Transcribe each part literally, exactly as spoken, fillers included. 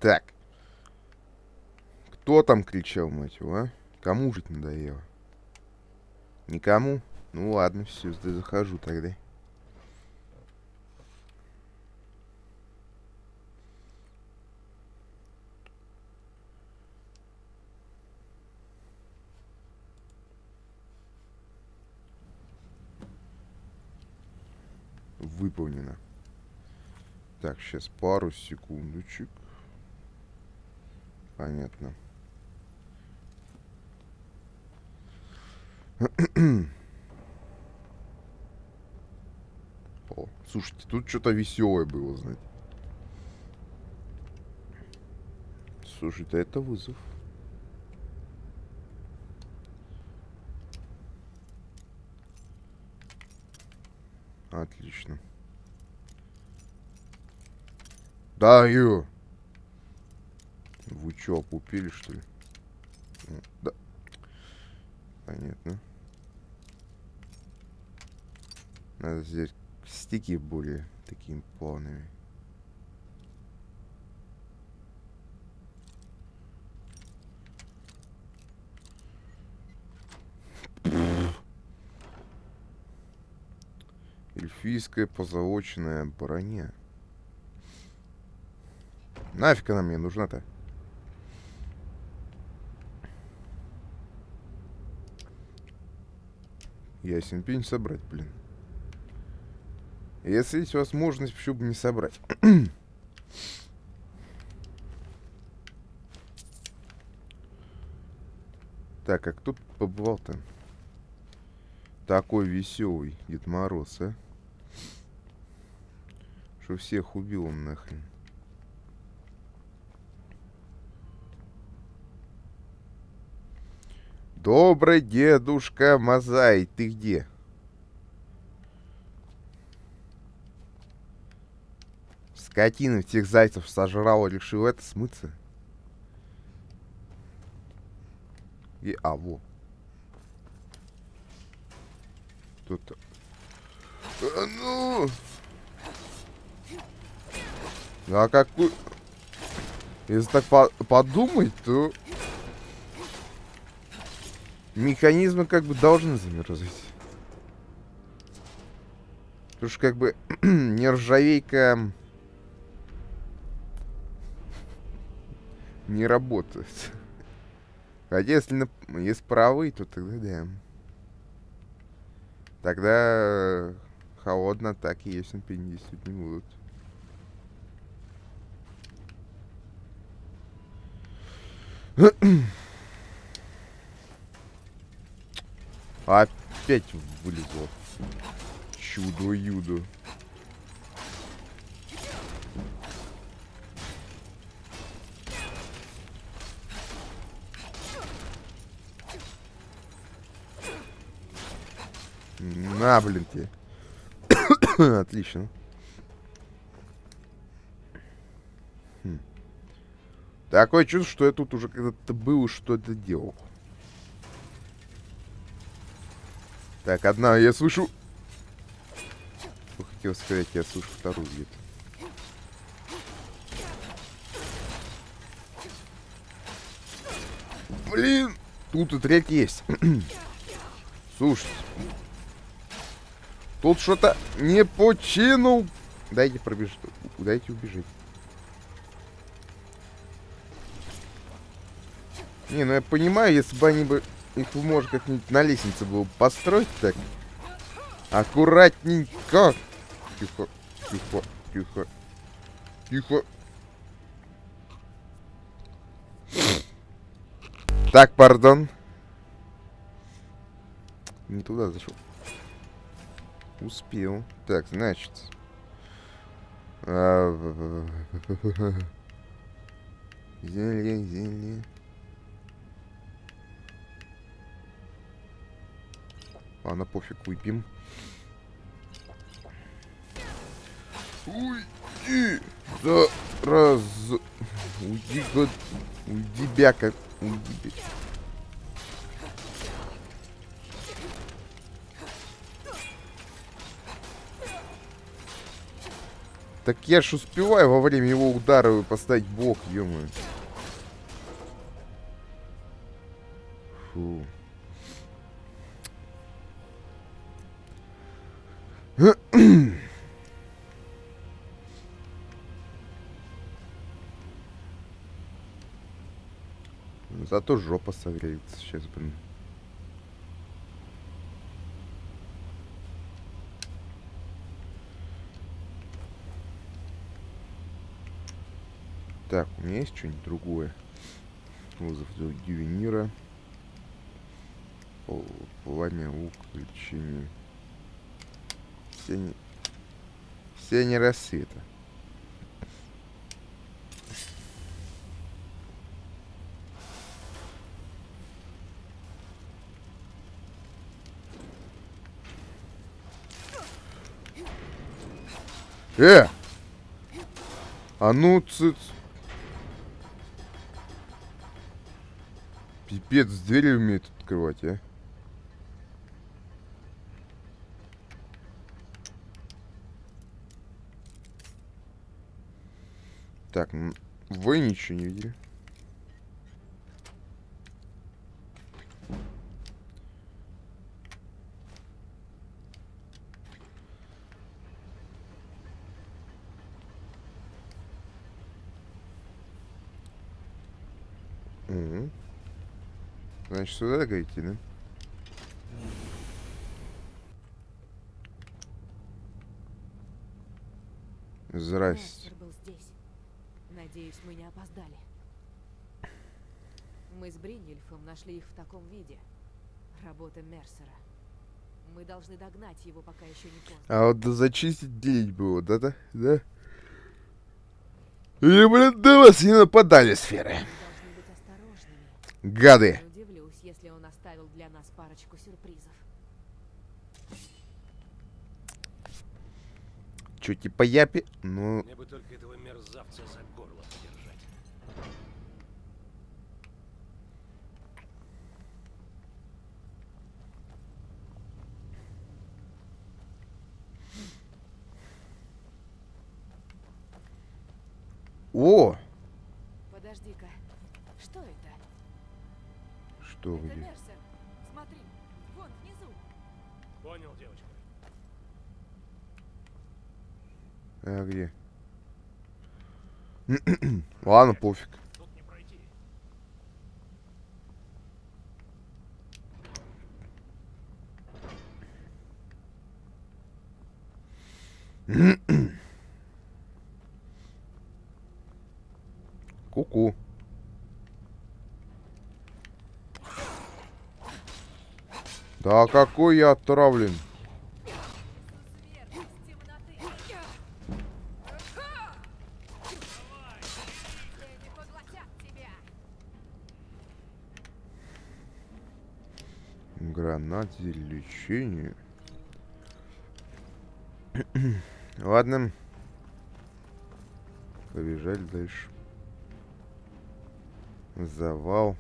Так. Кто там кричал, мать его, а? Кому жить надоело? Никому? Ну ладно, все, захожу тогда. Выполнено. Так, сейчас пару секундочек. Понятно. О, слушайте, тут что-то веселое было, знаете. Слушай-то это вызов. Отлично. Да, ё. Вы чё, опупили, что ли? Да. Понятно. Надо сделать стики более такими плавными. Эльфийская позолоченная броня. Нафиг она мне нужна-то? Ясен пень собрать, блин. Если есть возможность, почему бы не собрать? Так, а кто тут побывал-то? Такой веселый Дед Мороз, а? Что всех убил он нахрен. Добрый дедушка Мазай, ты где? Скотина всех зайцев сожрала, решил это смыться. И, а, во. Кто-то... А, ну... А какой... Если так по подумать, то... Механизмы как бы должны замерзать. Потому что как бы нержавейка не работает. Хотя если, на... если правый, то тогда да. Тогда холодно атаки, если пень действовать не будут. Опять вылезло. Чудо-юдо. На, блин, тебе. Отлично. Хм. Такое чувство, что я тут уже когда-то был и что-то делал. Так, одна, я слышу... Что хотел сказать, я слышу вторую где-то. Блин! Тут и третья есть. Слушайте. Тут что-то не починул. Дайте пробежать. Дайте убежать. Не, ну я понимаю, если бы они бы... Их, может, как-нибудь на лестнице было построить так. Аккуратненько. Тихо, тихо, тихо. Тихо. Так, пардон. Не туда зашел. Успел. Так, значит. Зелье, зелье. Ладно, пофиг, выпьем. Уйди! Да, раз... Уйди, год... Уйди, бяка. Уйди, бяка. Так я ж успеваю во время его удара поставить блок, ё-моё. Фу. Зато жопа согреется сейчас, блин. Так, у меня есть что-нибудь другое? Вызов Дювенира. Пламя, лук, лечение. Все не... Все не рассвета. Э! А ну, цыц. Пипец, двери умеет открывать, а? Так, вы ничего не видели? Угу. Значит, сюда гайти, да? Здрасте. Мерсер был здесь. Надеюсь, мы не опоздали. Мы с Бриньельфом нашли их в таком виде. Работа Мерсера. Мы должны догнать его, пока еще не поздно. А вот да зачистить делить было, да-да? Да? И, блин, до вас не нападали сферы. Мы должны быть осторожными. Гады. Не удивлюсь, если он оставил для нас парочку сюрпризов. Чё, типа япи? Ну... Мне бы только этого мерзавца за горло подержать. О! Подожди-ка. Что это? Что Это где? Мерсер. Смотри, вон внизу. Понял, девочка. А где? Ладно, пофиг. Тут не пройти. Ку-ку. Да какой я отравлен. Гранат, лечение. Ладно. Побежали дальше. Завал.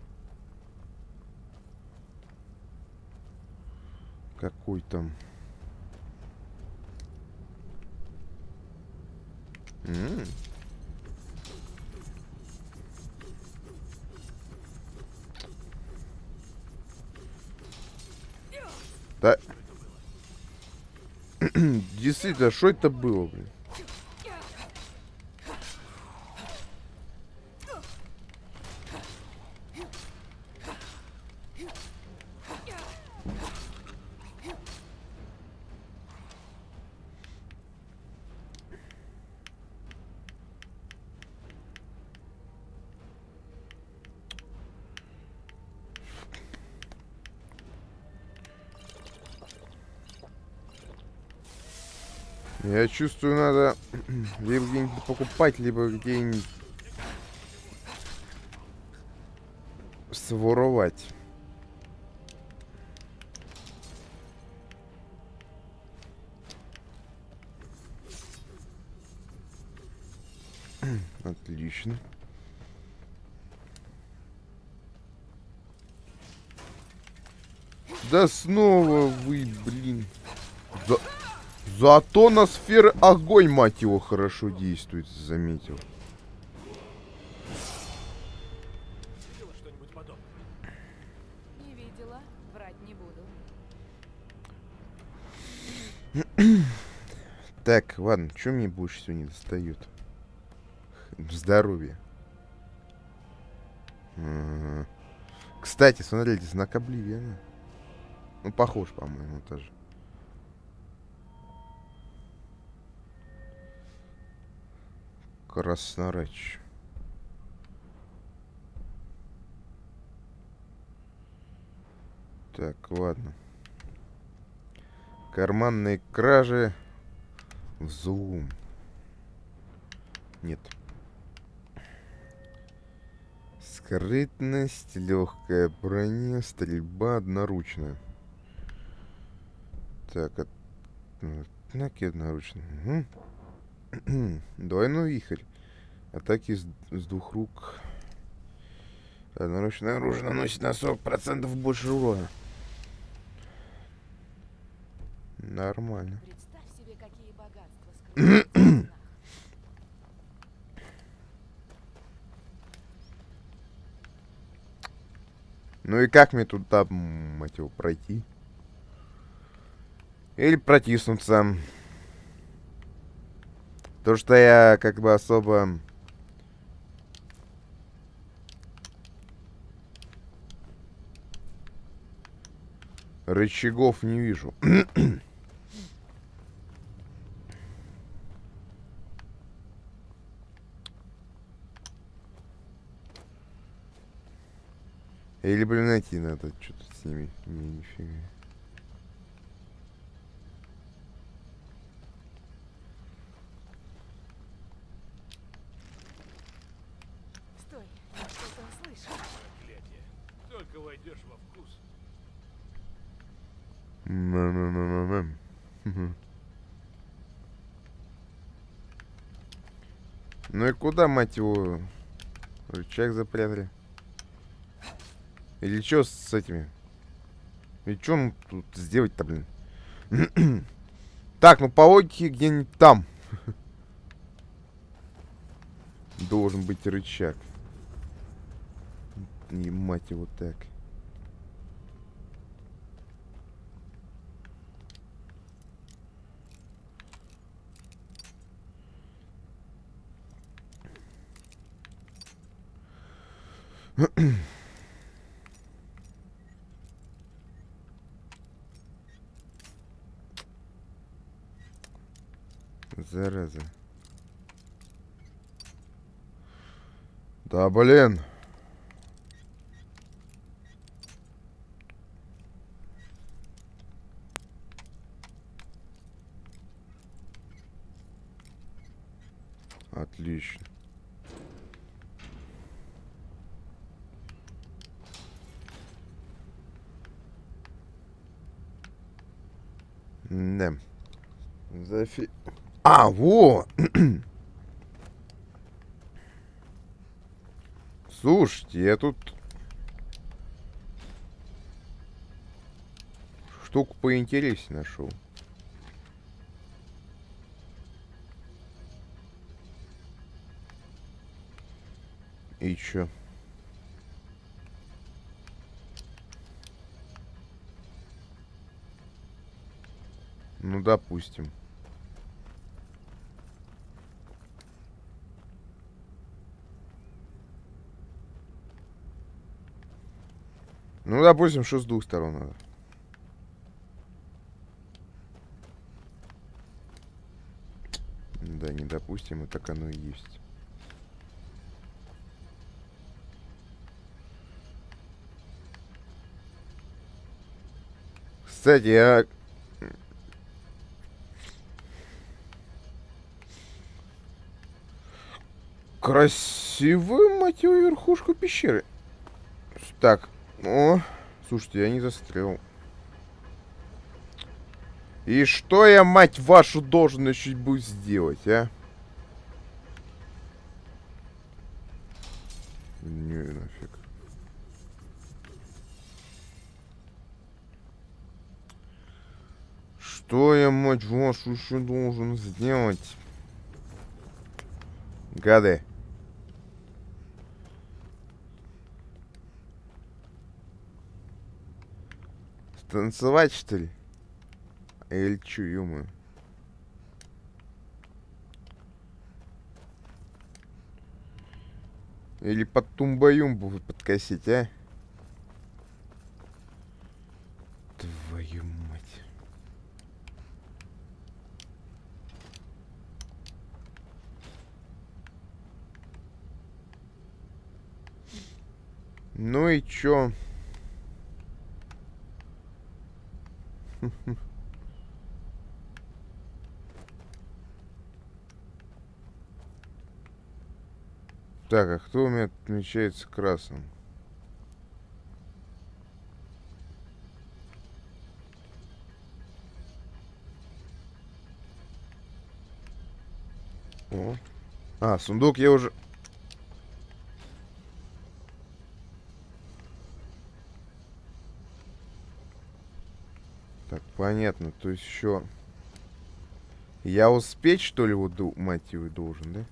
Какой там? М-м. Да. Действительно, что это было, блин? Я чувствую, надо либо где-нибудь покупать, либо где-нибудь своровать. Отлично. Да снова вы, блин. Да, Зато на сферы огонь, мать его, хорошо действует, заметил. Видела что-нибудь подобное? Не видела, врать не буду. Так, ладно, что мне больше всего не достает? Здоровье. Ага. Кстати, смотрите, знак Обливиона. Ну, похож, по-моему, тоже. Красноречь. Так, ладно. Карманные кражи. Взлом. Нет. Скрытность, легкая броня, стрельба одноручная. Так, от... атаки одноручные. Угу. Двойной вихрь. Атаки с, с двух рук. Одноручное оружие наносит на сорок процентов больше урона. Нормально. Представь себе, какие богатства скрываются в стенах. Ну и как мне туда, мать его, пройти? Или протиснуться? То, что я как бы особо... рычагов не вижу. Или, блин, найти надо что-то с ними. Не, нифига. Стой, я что-то слышу. Проклятие. Только войдешь во вкус. М-м-м-м-м. Ну и куда, мать его, рычаг запрятали? Или что с этими? И что нам тут сделать-то, блин? Так, ну по логике где-нибудь там должен быть рычаг. И мать его так. Зараза. Да, блин. Отлично. Да. Зафи... А, во! Слушайте, я тут штуку поинтереснее нашел. И чё? Ну, допустим. Ну, допустим, что с двух сторон надо. Да, не допустим, и так оно и есть. Кстати, я... Красивую, мать его, верхушку пещеры. Так, о, слушайте, я не застрял. И что я, мать вашу, должен еще будет сделать, а? Не, нафиг. Что я, мать вашу, еще должен сделать? Гады. Станцевать, что ли? Или чё, ё-моё? Или под тумба-юмбу подкосить, а? Твою мать. Ну и чё? Так, а кто у меня отмечается красным? О. А, сундук я уже... Так, понятно. То есть еще... Я успеть, что ли, вот, мать его, должен, да?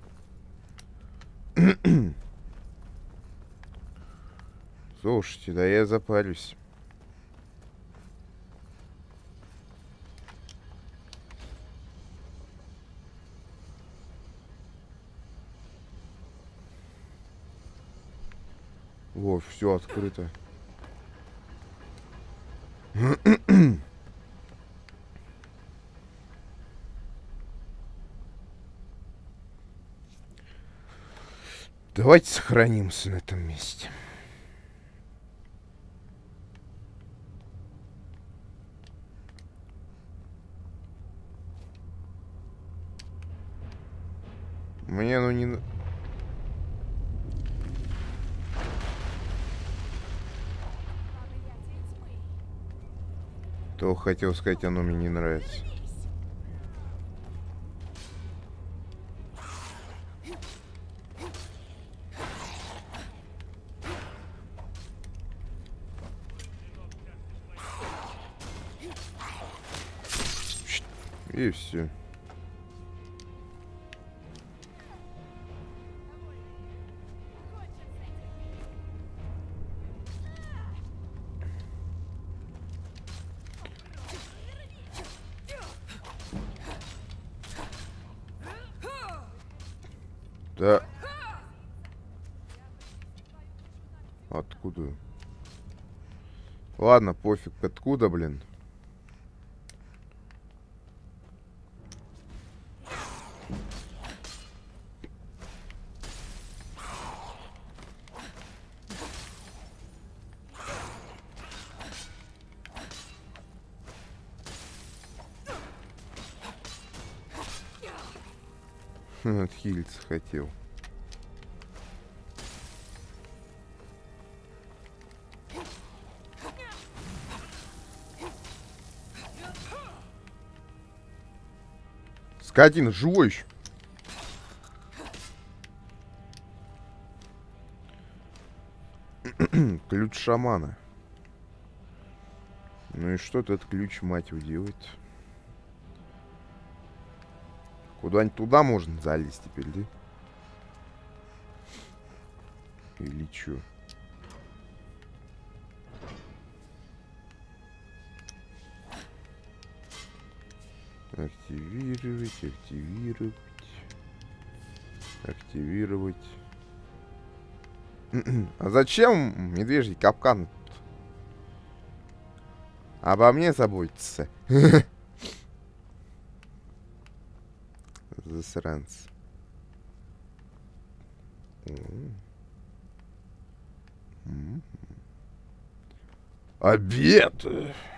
Слушайте, да я запарюсь. Во, все открыто. Давайте сохранимся на этом месте. Мне ну не... То хотел сказать, оно мне не нравится. И все. Да. Откуда? Ладно, пофиг. Откуда, блин? Отхилиться хотел. Скотина, живой еще. Ключ шамана. Ну и что этот ключ, мать его, делает? Куда-нибудь туда можно залезть теперь, да? Или чё? Активировать, активировать. Активировать. А зачем медвежий капкан? Обо мне заботиться. Засранцы. Обед!